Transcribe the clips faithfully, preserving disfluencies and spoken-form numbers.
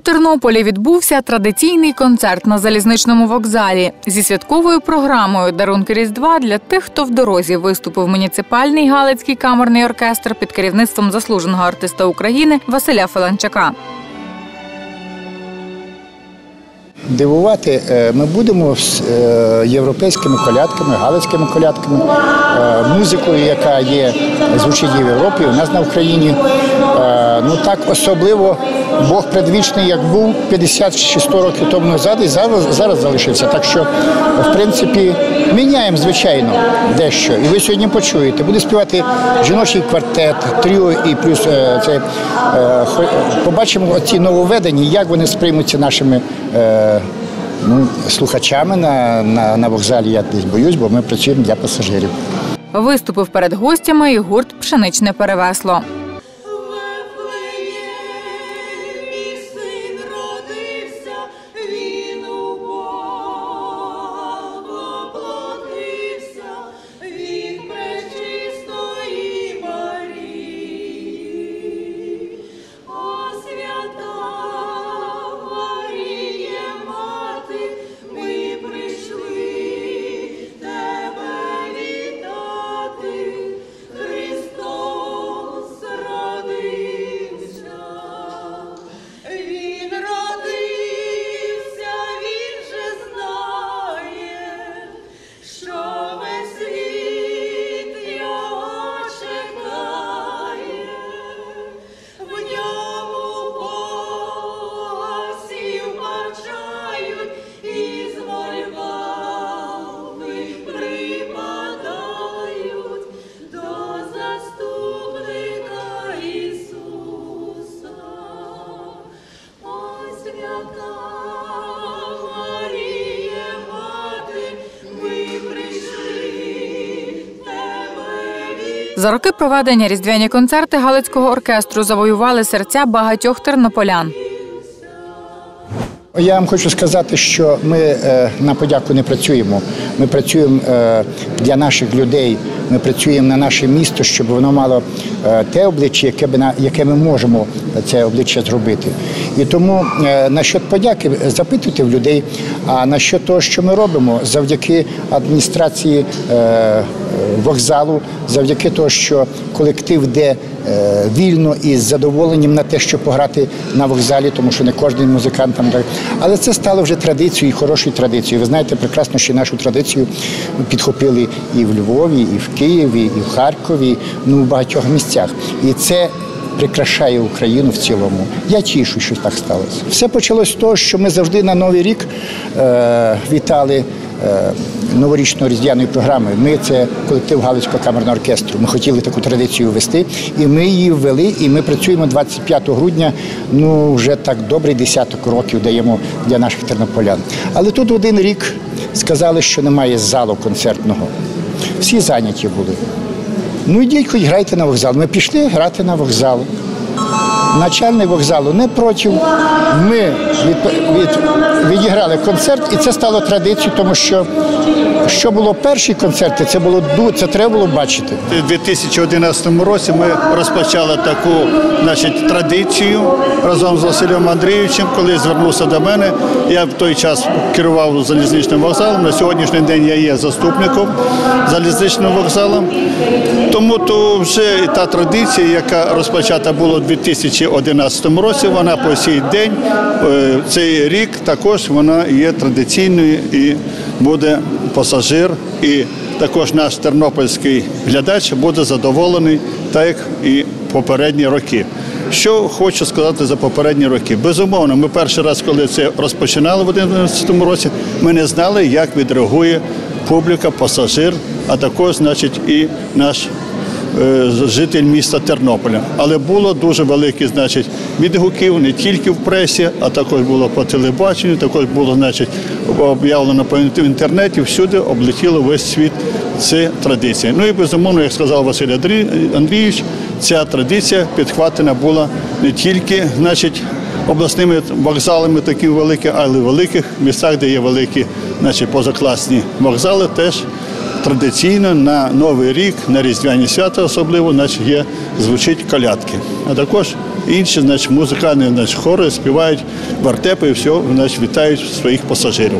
Тернополі відбувся традиційний концерт на залізничному вокзалі. Зі святковою програмою «Дарунки Різдва» для тих, хто в дорозі, виступив муніципальний Галицький камерний оркестр під керівництвом заслуженого артиста України Василя Филанчака. Дивувати ми будемо з європейськими колядками, галицькими колядками, музикою, яка є, звучить і в Європі, у нас на Україні. Ну так особливо Бог предвічний, як був п'ятдесят чи сто років тому назад, і зараз, зараз залишився. Так що, в принципі, міняємо, звичайно, дещо. І ви сьогодні почуєте. Буде співати жіночий квартет, тріо і плюс це, побачимо ці нововведення, як вони сприймуться нашими ну, слухачами на, на, на вокзалі. Я десь боюсь, бо ми працюємо для пасажирів. Виступив перед гостями і гурт «Пшеничне перевесло». За роки проведення різдвяні концерти Галицького оркестру завоювали серця багатьох тернополян. Я вам хочу сказати, що ми е, на подяку не працюємо. Ми працюємо е, для наших людей, ми працюємо на наше місто, щоб воно мало е, те обличчя, яке, ми, яке ми можемо це обличчя зробити. І тому е, насчет подяки запитуйте в людей, а насчет того, що ми робимо, завдяки адміністрації е, вокзалу, завдяки того, що колектив йде е, вільно і з задоволенням на те, щоб пограти на вокзалі, тому що не кожен музикант там. Але це стало вже традицією, хорошою традицією. Ви знаєте прекрасно, що нашу традицію підхопили і в Львові, і в Києві, і в Харкові, ну, в багатьох місцях. І це прикрашає Україну в цілому. Я тішу, що так сталося. Все почалось з того, що ми завжди на Новий рік е, вітали е, новорічної різдвяної програми. Ми – це колектив Галицького камерного оркестру. Ми хотіли таку традицію ввести, і ми її ввели, і ми працюємо двадцять п'ятого грудня, ну, вже так добрий десяток років даємо для наших тернополян. Але тут в один рік сказали, що немає залу концертного. Всі зайняті були. Ну, йдіть, хоч грайте на вокзал. Ми пішли грати на вокзал. Начальник вокзалу не проти. Ми від, від, відіграли концерт, і це стало традицією, тому що, що було перші концерти, це було це треба було бачити. У дві тисячі одинадцятому році ми розпочали таку, значить, традицію разом з Василем Андрійовичем, коли звернувся до мене. Я в той час керував залізничним вокзалом. На сьогоднішній день я є заступником залізничного вокзалу. Тому то вже та традиція, яка розпочата була у дві тисячі одинадцятому році, вона по сей день, цей рік також вона є традиційною і буде пасажир, і також наш тернопільський глядач буде задоволений, так як і попередні роки. Що хочу сказати за попередні роки? Безумовно, ми перший раз, коли це розпочинали в дві тисячі одинадцятому році, ми не знали, як відреагує публіка, пасажир, а також, значить, і наш житель міста Тернополя. Але було дуже великі, значить, відгуків не тільки в пресі, а також було по телебаченню, також було, значить, об'явлено по інтернеті, всюди облетіло весь світ ця традиція. Ну і, безумовно, як сказав Василь Андрійович, ця традиція підхватена була не тільки, значить, обласними вокзалами такими великими, але й в великих містах, де є великі, значить, позакласні вокзали, теж традиційно на Новий рік, на Різдвяні свята особливо, значить, є, звучить колядки. А також інші, значить, музикальні, значить, хори співають вертепи і все, значить, вітають своїх пасажирів.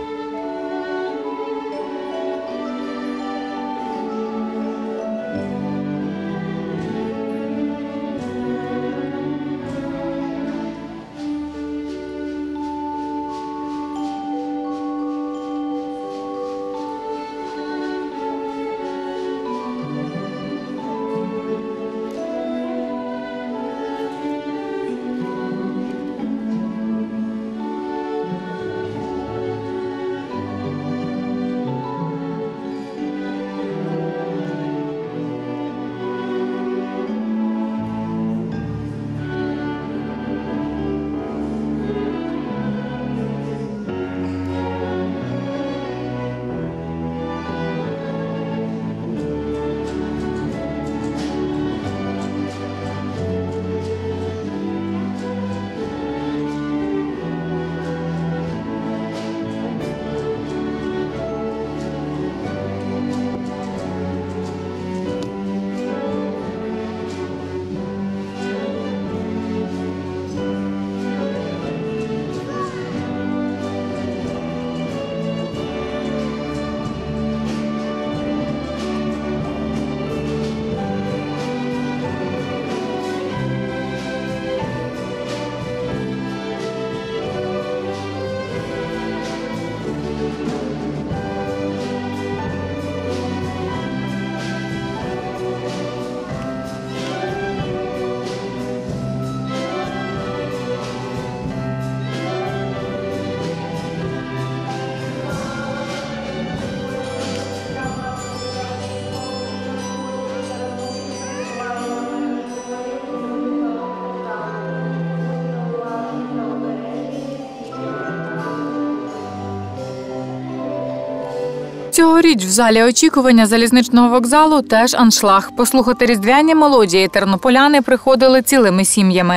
Цьогоріч в залі очікування залізничного вокзалу теж аншлаг. Послухати різдвяні мелодії тернополяни приходили цілими сім'ями.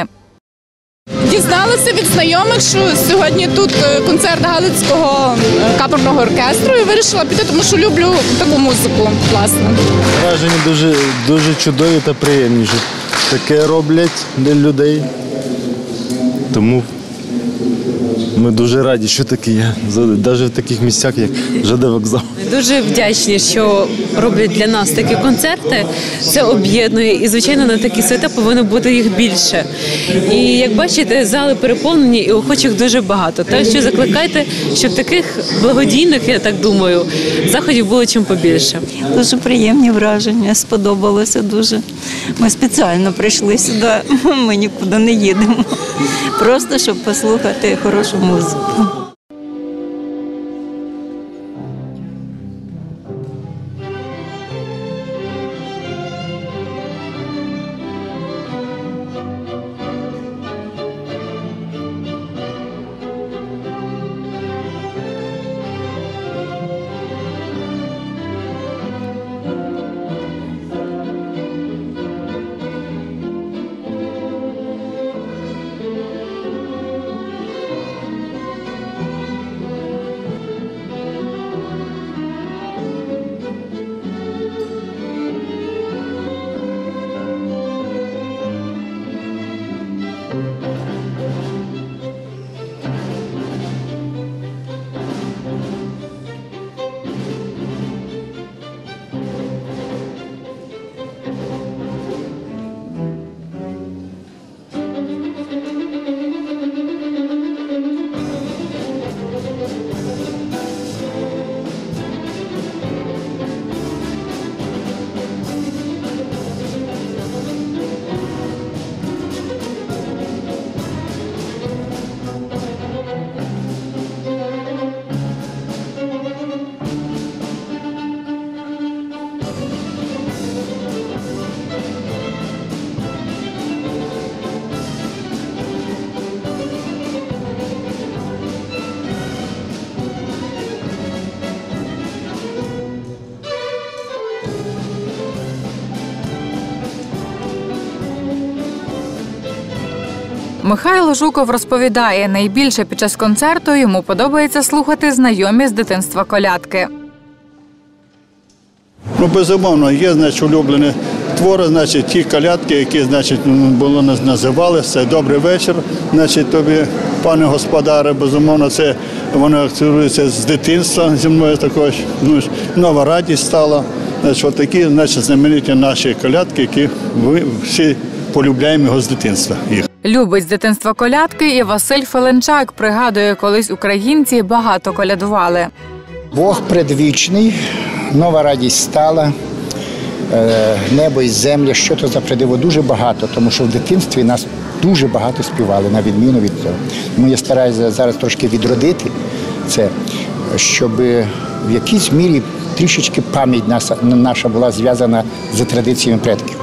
Дізналася від знайомих, що сьогодні тут концерт Галицького камерного оркестру і вирішила піти, тому що люблю таку музику, власне. Враження дуже, дуже чудові та приємні, що таке роблять для людей. Тому ми дуже раді, що таке є, навіть в таких місцях, як ЖД вокзал. Дуже вдячні, що роблять для нас такі концерти. Це об'єднує і, звичайно, на такі свята повинно бути їх більше. І, як бачите, зали переповнені і охочих дуже багато. Так що закликайте, щоб таких благодійних, я так думаю, заходів було чим побільше. Дуже приємні враження, сподобалося дуже. Ми спеціально прийшли сюди, ми нікуди не їдемо. Просто, щоб послухати хорошу музику. Михайло Жуков розповідає, найбільше під час концерту йому подобається слухати знайомі з дитинства колядки. Ну, безумовно, є, значить, улюблені твори, значить, ті колядки, які, значить, було називали, це «Добрий вечір», значить, тобі, пане господаре, безумовно, це воно актуюється з дитинства зі мною також, ну, нова радість стала. Значить, от такі, значить, знамениті наші колядки, які ви всі полюбляємо його з дитинства. Їх. Любить з дитинства колядки і Василь Феленчак. Пригадує, колись українці багато колядували. Бог предвічний, нова радість стала, небо і земля, що то за придиво, дуже багато, тому що в дитинстві нас дуже багато співали, на відміну від цього. Тому я стараюся зараз трошки відродити це, щоб в якійсь мірі трішечки пам'ять наша була зв'язана з традиціями предків.